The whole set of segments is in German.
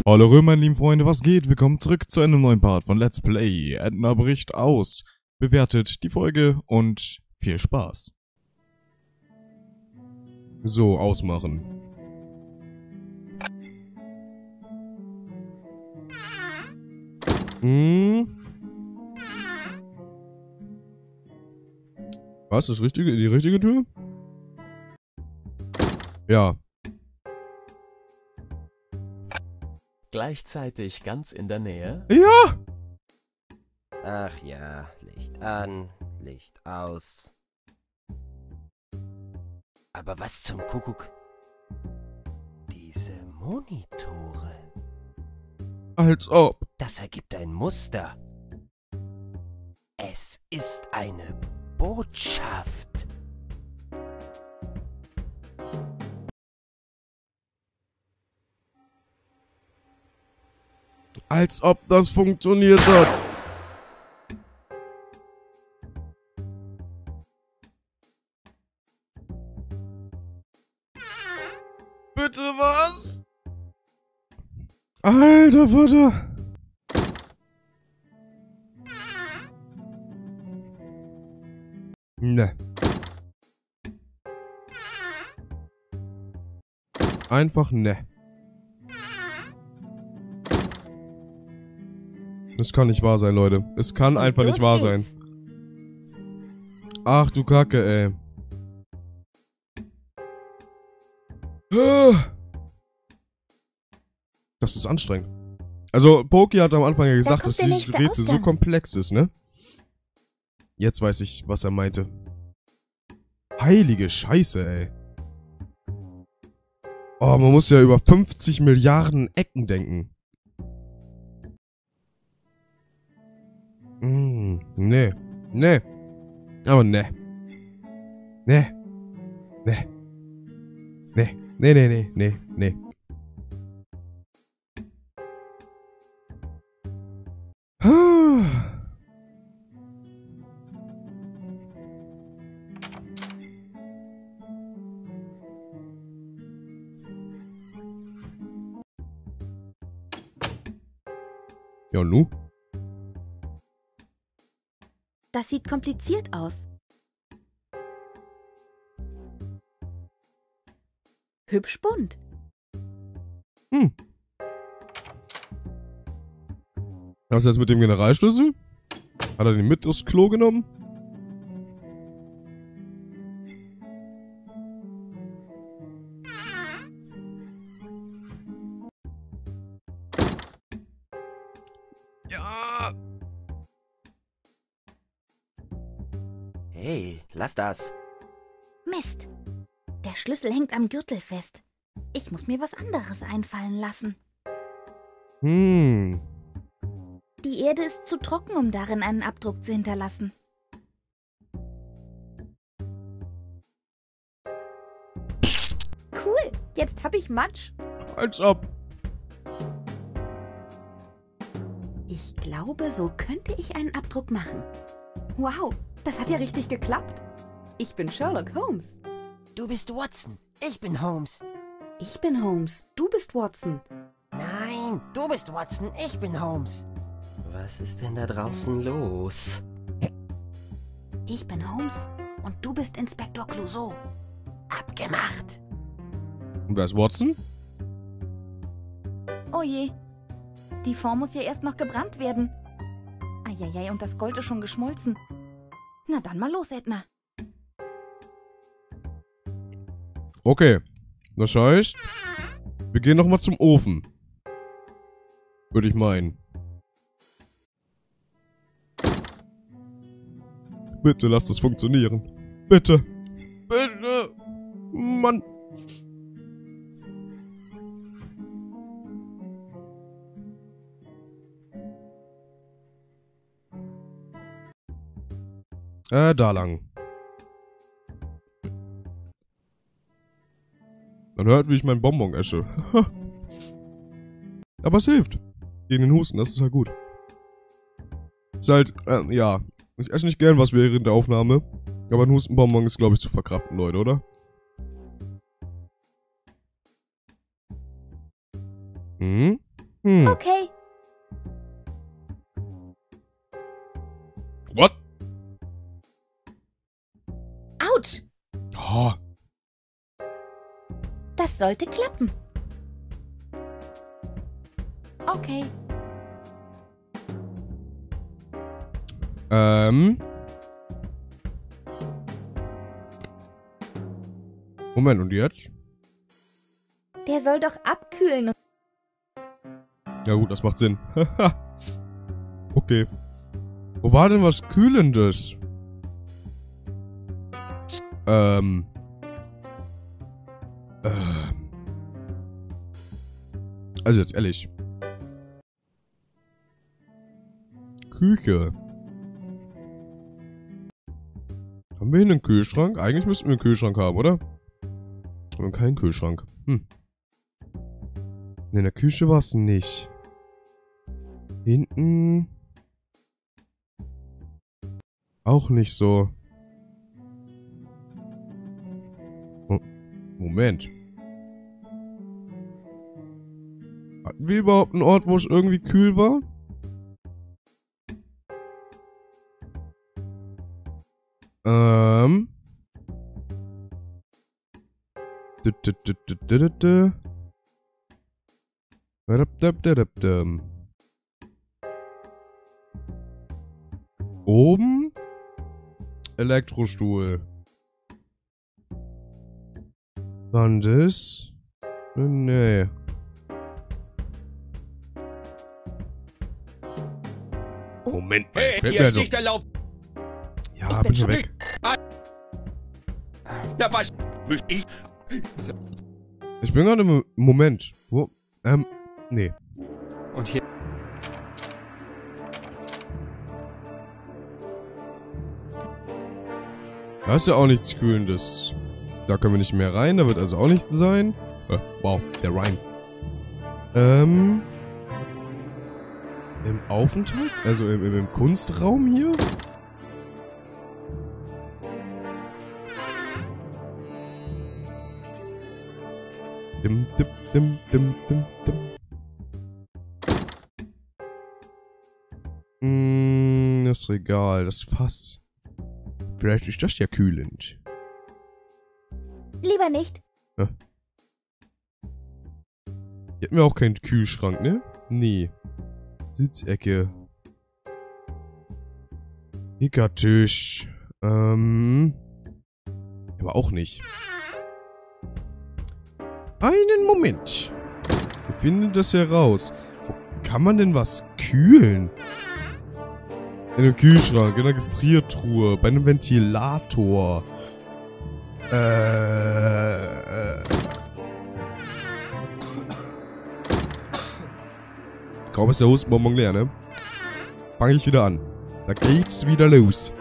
Hallo meine lieben Freunde, was geht? Willkommen zurück zu einem neuen Part von Let's Play. Edna bricht aus. Bewertet die Folge und viel Spaß. So, ausmachen. Was? Die richtige Tür? Ja. Gleichzeitig ganz in der Nähe? Ja! Ach ja, Licht an, Licht aus. Aber was zum Kuckuck? Diese Monitore. Als ob. Das ergibt ein Muster. Es ist eine Botschaft. Als ob das funktioniert hat. Bitte was? Alter Vater. Ne. Einfach ne. Das kann nicht wahr sein, Leute. Es kann einfach nicht wahr sein. Ach du Kacke, ey. Das ist anstrengend. Also, Poki hat am Anfang ja gesagt, dass dieses Rätsel so komplex ist, ne? Jetzt weiß ich, was er meinte. Heilige Scheiße, ey. Oh, man muss ja über 50 Milliarden Ecken denken. Nee. Nee. Aber nee. Nee. Nee. Nee. Nee, nee, nee, nee, nee. Ja, und nu? Das sieht kompliziert aus. Hübsch bunt. Was ist jetzt mit dem Generalschlüssel? Hat er den mit aufs Klo genommen? Ja! Hey, lass das. Mist. Der Schlüssel hängt am Gürtel fest. Ich muss mir was anderes einfallen lassen. Die Erde ist zu trocken, um darin einen Abdruck zu hinterlassen. Cool, jetzt hab ich Matsch. Als ob. Ich glaube, so könnte ich einen Abdruck machen. Wow, das hat ja richtig geklappt. Ich bin Sherlock Holmes. Du bist Watson, ich bin Holmes. Ich bin Holmes. Du bist Watson. Nein, du bist Watson, ich bin Holmes. Was ist denn da draußen los? Ich bin Holmes und du bist Inspektor Clouseau. Abgemacht. Und wer ist Watson? Oh je. Die Form muss ja erst noch gebrannt werden. Eieiei, und das Gold ist schon geschmolzen. Na dann mal los, Edna. Okay. Das heißt, wir gehen nochmal zum Ofen. Würde ich meinen. Bitte lass das funktionieren. Bitte. Bitte. Mann. Da lang. Man hört, wie ich meinen Bonbon esse. Aber es hilft. Gegen den Husten, das ist halt gut. Ist halt, ja. Ich esse nicht gern was während der Aufnahme. Aber ein Hustenbonbon ist, glaube ich, zu verkraften, Leute, oder? Okay. What? Autsch. Oh. Das sollte klappen. Okay. Moment, und jetzt? Der soll doch abkühlen. Ja gut, das macht Sinn. Okay. Wo war denn was Kühlendes? Also jetzt ehrlich. Küche. Haben wir hier einen Kühlschrank? Eigentlich müssten wir einen Kühlschrank haben, oder? Wir haben keinen Kühlschrank. Ne, in der Küche war es nicht. Hinten. Auch nicht so. Oh, Moment. Hatten wir überhaupt einen Ort, wo es irgendwie kühl war? Oben? Elektrostuhl. Dann das? Nee. Moment, Hey, fällt hier mir ist so. nicht erlaubt. Ja, bin schon weg. Na was? Müsste ich? Ich bin gerade im Moment. Wo? Nee. Und hier. Da ist ja auch nichts Kühlendes. Da können wir nicht mehr rein, da wird also auch nichts sein. Wow, der Rhyme. Im Aufenthalts-, also im Kunstraum hier? Dim, dim, dim, dim, dim, dim. Das Regal, das Fass. Vielleicht ist das ja kühlend. Lieber nicht. Ja. Hier hätten wir auch keinen Kühlschrank, ne? Nee. Sitzecke. Hickertisch. Aber auch nicht. Einen Moment. Wir finden das heraus. Wo kann man denn was kühlen? In einem Kühlschrank, in einer Gefriertruhe, bei einem Ventilator. Kaum ist der Hustenbonbon leer, ne? Fange ich wieder an. Da geht's wieder los.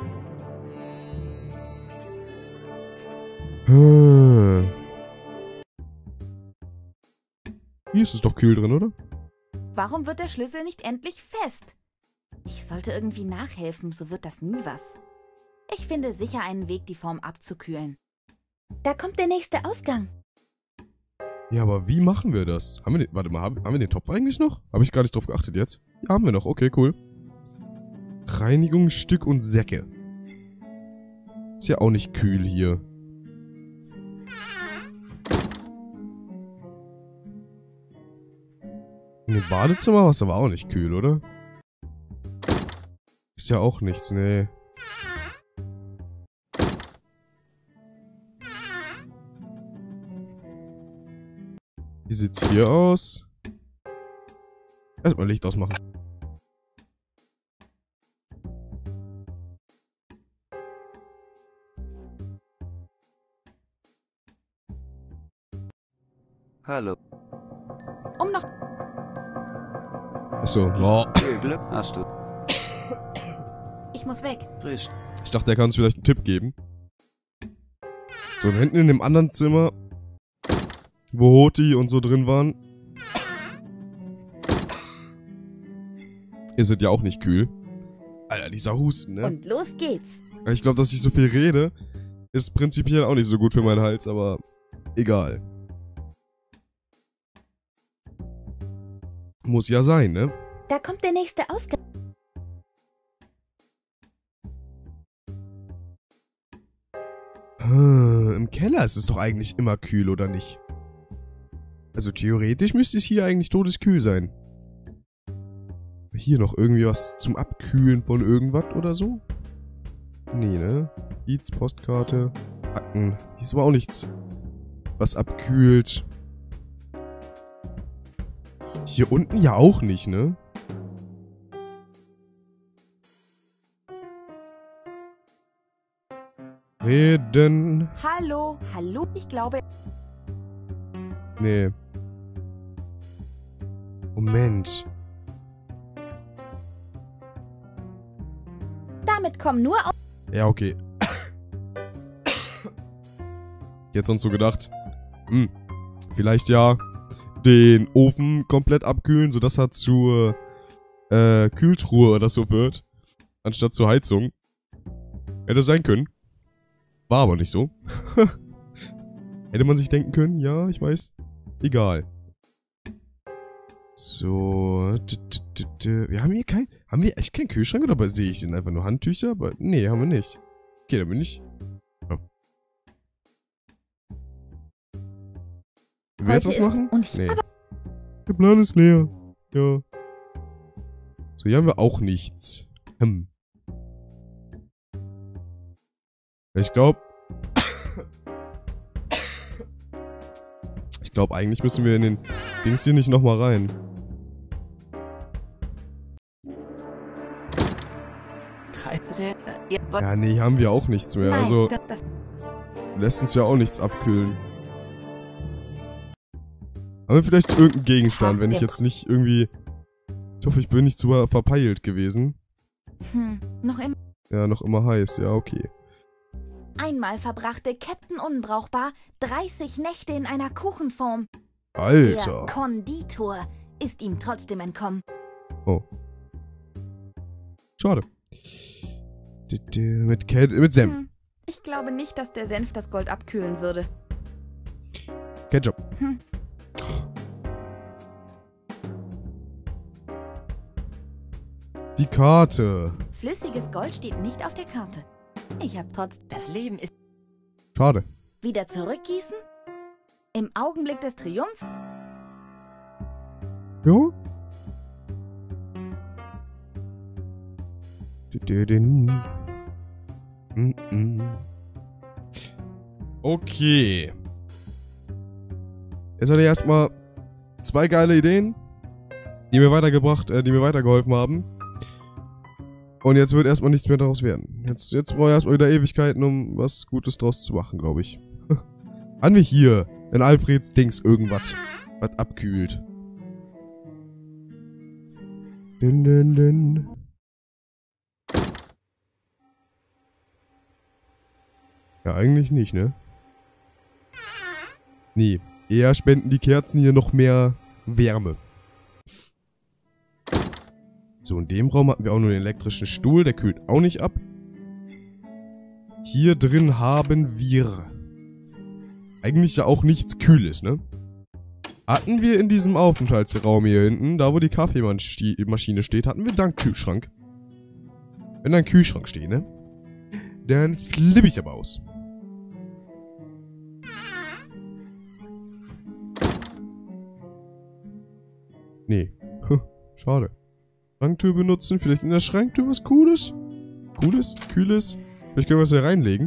Hier ist es doch kühl drin, oder? Warum wird der Schlüssel nicht endlich fest? Ich sollte irgendwie nachhelfen, so wird das nie was. Ich finde sicher einen Weg, die Form abzukühlen. Da kommt der nächste Ausgang. Ja, aber wie machen wir das? Haben wir den, warte mal, haben wir den Topf eigentlich noch? Habe ich gar nicht drauf geachtet jetzt. Ja, haben wir noch. Okay, cool. Reinigung, Stück und Säcke. Ist ja auch nicht kühl hier. In dem Badezimmer war es aber auch nicht kühl, oder? Ist ja auch nichts, nee. Wie sieht's hier aus? Erstmal Licht ausmachen. Hallo. Um noch... Achso, oh. Viel Glück hast du. Ich muss weg. Grüß. Ich dachte, er kann uns vielleicht einen Tipp geben. So, und hinten in dem anderen Zimmer, wo Hoti und so drin waren, ist es ja auch nicht kühl. Alter, dieser Husten, ne? Und los geht's. Ich glaube, dass ich so viel rede, ist prinzipiell auch nicht so gut für meinen Hals, aber egal. Muss ja sein, ne? Da kommt der nächste Ausgang. Im Keller ist es doch eigentlich immer kühl, oder nicht? Also theoretisch müsste es hier eigentlich todeskühl sein. Hier noch irgendwie was zum Abkühlen von irgendwas oder so? Nee, ne? Beats, Postkarte, Akten. Hier ist aber auch nichts, was abkühlt. Hier unten ja auch nicht, ne? Reden. Hallo, hallo, ich glaube... Nee. Moment. Damit kommen nur... Ja, okay. Jetzt uns so gedacht, vielleicht ja den Ofen komplett abkühlen, sodass er zur Kühltruhe oder so wird, anstatt zur Heizung. Hätte sein können. War aber nicht so. Hätte man sich denken können, ja, ich weiß. Egal. So. Wir haben hier kein... Haben wir echt keinen Kühlschrank oder sehe ich den einfach nur Handtücher? Aber nee, haben wir nicht. Okay, dann bin ich... Ja. Will wir jetzt was machen? Nee. Der Plan ist leer. Ja. So, hier haben wir auch nichts. Ich glaube... Ich glaube, eigentlich müssen wir in den Dings hier nicht nochmal rein. Ja, nee, haben wir auch nichts mehr. Nein, Also, das lässt uns ja auch nichts abkühlen. Haben wir vielleicht irgendeinen Gegenstand, wenn ich jetzt nicht irgendwie... Ich hoffe, ich bin nicht zu verpeilt gewesen. noch immer... Ja, noch immer heiß. Ja, okay. Einmal verbrachte Captain Unbrauchbar 30 Nächte in einer Kuchenform. Alter. Der Konditor ist ihm trotzdem entkommen. Oh. Schade. Mit Senf. Ich glaube nicht, dass der Senf das Gold abkühlen würde. Ketchup. Die Karte. Flüssiges Gold steht nicht auf der Karte. Ich habe trotz... Das Leben ist... Schade. Wieder zurückgießen? Im Augenblick des Triumphs? Ja? Okay. Jetzt hatte ich erstmal 2 geile Ideen, die mir weitergeholfen haben. Und jetzt wird erstmal nichts mehr daraus werden. Jetzt brauche ich erstmal wieder Ewigkeiten, um was Gutes draus zu machen, glaube ich. Haben wir hier in Alfreds Dings irgendwas, was abkühlt? Ja, eigentlich nicht, ne? Nee, eher spenden die Kerzen hier noch mehr Wärme. So, in dem Raum hatten wir auch nur den elektrischen Stuhl, der kühlt auch nicht ab. Hier drin haben wir eigentlich ja auch nichts Kühles, ne? Hatten wir in diesem Aufenthaltsraum hier hinten, da wo die Kaffeemaschine steht, hatten wir da einen Kühlschrank. Wenn da ein Kühlschrank steht, ne? Dann flippe ich aber aus. Nee. Schade. Schranktür benutzen. Vielleicht in der Schranktür was Cooles? Cooles? Kühles? Vielleicht können wir das hier reinlegen.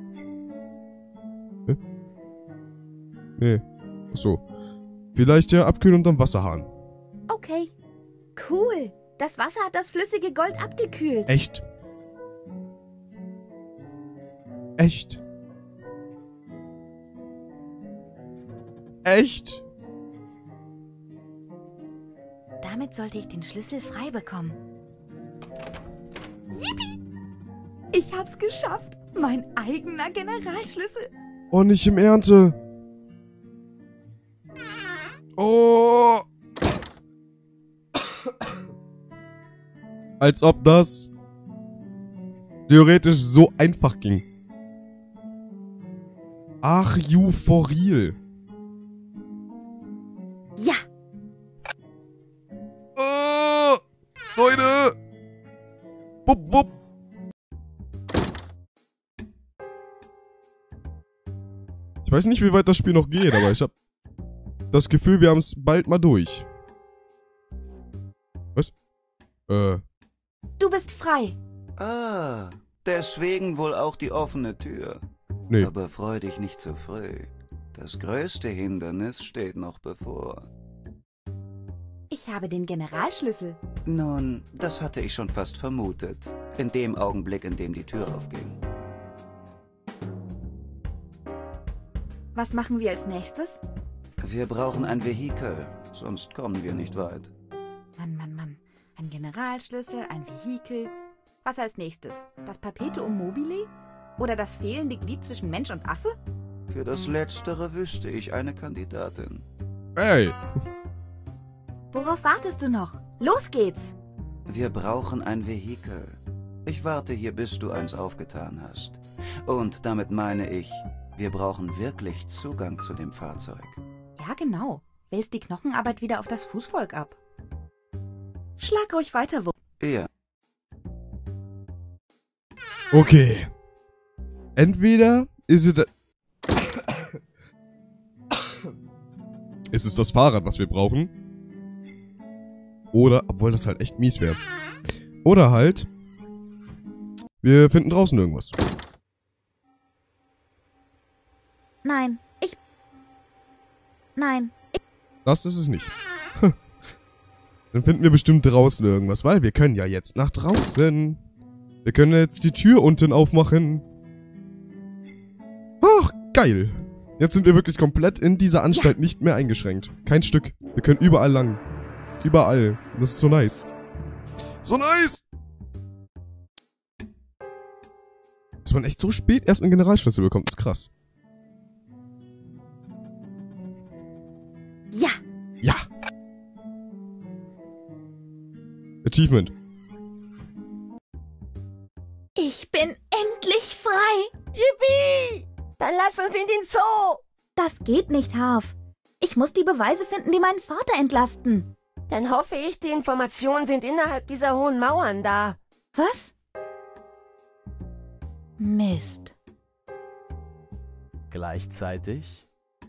Nee. Achso. Vielleicht ja abkühlen und dann Wasserhahn. Okay. Cool. Das Wasser hat das flüssige Gold abgekühlt. Echt? Echt? Echt? Damit sollte ich den Schlüssel frei bekommen. Yippie! Ich hab's geschafft. Mein eigener Generalschlüssel. Oh, nicht im Ernte. Oh. Als ob das theoretisch so einfach ging. Ach, you for real. Ja. Leute! Wupp, wupp. Ich weiß nicht, wie weit das Spiel noch geht, aber ich habe das Gefühl, wir haben es bald mal durch. Was? Du bist frei. Ah, deswegen wohl auch die offene Tür. Nee. Aber freu dich nicht zu früh. Das größte Hindernis steht noch bevor. Ich habe den Generalschlüssel. Nun, das hatte ich schon fast vermutet. In dem Augenblick, in dem die Tür aufging. Was machen wir als nächstes? Wir brauchen ein Vehikel, sonst kommen wir nicht weit. Mann, Mann, Mann. Ein Generalschlüssel, ein Vehikel. Was als nächstes? Das Perpetuum mobile? Oder das fehlende Glied zwischen Mensch und Affe? Für das Letztere wüsste ich eine Kandidatin. Hey! Worauf wartest du noch? Los geht's! Wir brauchen ein Vehikel. Ich warte hier, bis du eins aufgetan hast. Und damit meine ich, wir brauchen wirklich Zugang zu dem Fahrzeug. Ja, genau. Wälzt die Knochenarbeit wieder auf das Fußvolk ab. Schlag ruhig weiter, Ja. Okay. Entweder ist es... ist es das Fahrrad, was wir brauchen? Oder, obwohl das halt echt mies wäre. Oder halt... wir finden draußen irgendwas. Nein, Nein. Das ist es nicht. Dann finden wir bestimmt draußen irgendwas, weil wir können ja jetzt nach draußen. Wir können jetzt die Tür unten aufmachen. Ach, geil. Jetzt sind wir wirklich komplett in dieser Anstalt nicht mehr eingeschränkt. Kein Stück. Wir können überall lang. Überall. Das ist so nice. So nice! Dass man echt so spät erst einen Generalschlüssel bekommt, ist krass. Ja. Ja. Achievement. Ich bin endlich frei. Yippie! Dann lass uns in den Zoo! Das geht nicht, Harf. Ich muss die Beweise finden, die meinen Vater entlasten. Dann hoffe ich, die Informationen sind innerhalb dieser hohen Mauern da. Was? Mist. Gleichzeitig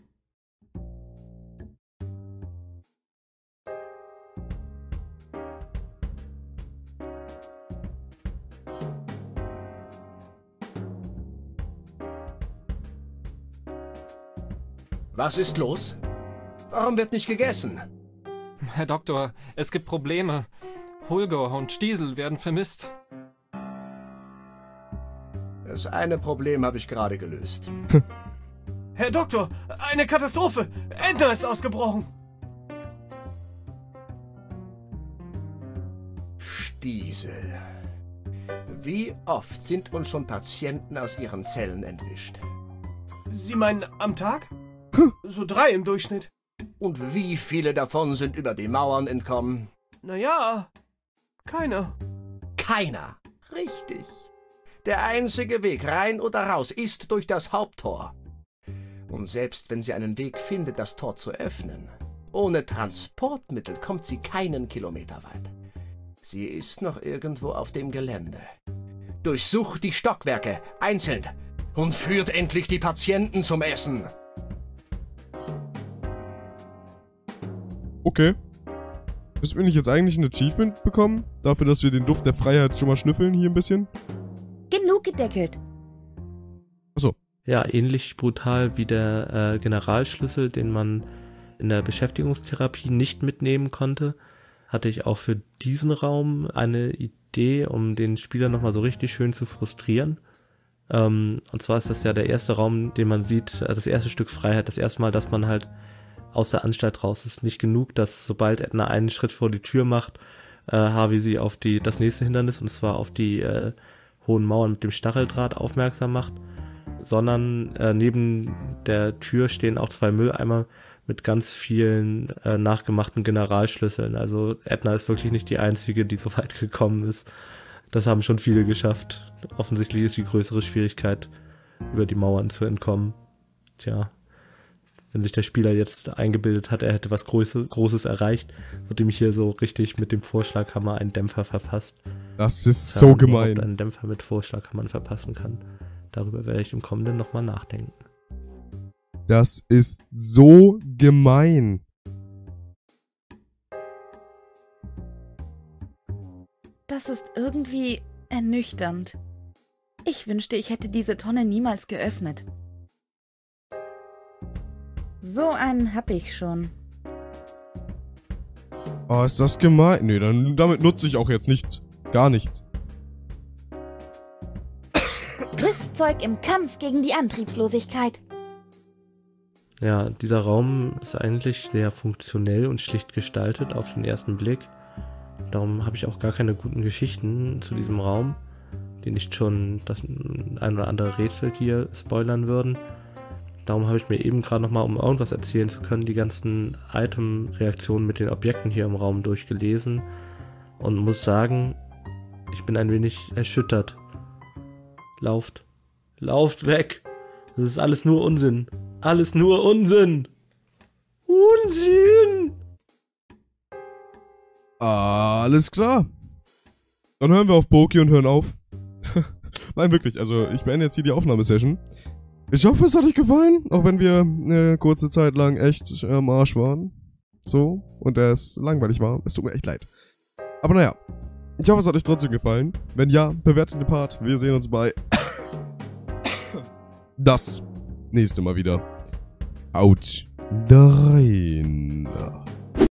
Was ist los? Warum wird nicht gegessen? Herr Doktor, es gibt Probleme. Holger und Stiesel werden vermisst. Das eine Problem habe ich gerade gelöst. Herr Doktor, eine Katastrophe! Edna ist ausgebrochen! Stiesel. Wie oft sind uns schon Patienten aus ihren Zellen entwischt? Sie meinen am Tag? So 3 im Durchschnitt. Und wie viele davon sind über die Mauern entkommen? Naja, keiner. Keiner. Richtig. Der einzige Weg rein oder raus ist durch das Haupttor. Und selbst wenn sie einen Weg findet, das Tor zu öffnen, ohne Transportmittel kommt sie keinen Kilometer weit. Sie ist noch irgendwo auf dem Gelände. Durchsucht die Stockwerke einzeln und führt endlich die Patienten zum Essen. Okay. Müssen wir nicht jetzt eigentlich ein Achievement bekommen? Dafür, dass wir den Duft der Freiheit schon mal schnüffeln hier ein bisschen? Genug gedeckelt. Achso. Ja, ähnlich brutal wie der Generalschlüssel, den man in der Beschäftigungstherapie nicht mitnehmen konnte, hatte ich auch für diesen Raum eine Idee, um den Spieler nochmal so richtig schön zu frustrieren. Und zwar ist das ja der erste Raum, den man sieht, das erste Stück Freiheit, das erste Mal, dass man halt aus der Anstalt raus ist. Nicht genug, dass sobald Edna einen Schritt vor die Tür macht, Harvey sie auf das nächste Hindernis, und zwar auf die hohen Mauern mit dem Stacheldraht aufmerksam macht, sondern neben der Tür stehen auch 2 Mülleimer mit ganz vielen nachgemachten Generalschlüsseln. Also Edna ist wirklich nicht die Einzige, die so weit gekommen ist. Das haben schon viele geschafft. Offensichtlich ist die größere Schwierigkeit, über die Mauern zu entkommen. Tja, Wenn sich der Spieler jetzt eingebildet hat, er hätte was Großes erreicht, wird ihm hier so richtig mit dem Vorschlaghammer ein Dämpfer verpasst. Das ist so gemein. Einen Dämpfer mit Vorschlaghammern verpassen kann. Darüber werde ich im Kommenden nochmal nachdenken. Das ist so gemein. Das ist irgendwie ernüchternd. Ich wünschte, ich hätte diese Tonne niemals geöffnet. So einen hab ich schon. Oh, ist das gemein? Nee, damit nutze ich auch jetzt gar nichts. Rüstzeug im Kampf gegen die Antriebslosigkeit. Ja, dieser Raum ist eigentlich sehr funktionell und schlicht gestaltet auf den ersten Blick. Darum habe ich auch gar keine guten Geschichten zu diesem Raum, die nicht schon das ein oder andere Rätsel hier spoilern würden. Darum habe ich mir eben gerade nochmal, um irgendwas erzählen zu können, die ganzen Item-Reaktionen mit den Objekten hier im Raum durchgelesen und muss sagen, ich bin ein wenig erschüttert. Lauft weg! Das ist alles nur Unsinn! Alles nur Unsinn! Unsinn! Alles klar. Dann hören wir auf Boki und hören auf. Nein, wirklich, also ich beende jetzt hier die Aufnahmesession. Ich hoffe, es hat euch gefallen, auch wenn wir eine kurze Zeit lang echt am Arsch waren. So, und es langweilig war. Es tut mir echt leid. Aber naja, ich hoffe, es hat euch trotzdem gefallen. Wenn ja, bewertet den Part. Wir sehen uns bei das nächste Mal wieder. Out. Da rein.